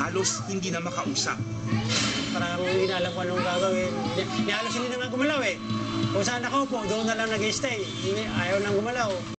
halos hindi na makausap. Parang hindi na alam ko anong gagawin. Halos hindi na nga gumalaw eh. Kung saan ako po, doon na lang nag-stay. Ayaw nang gumalaw.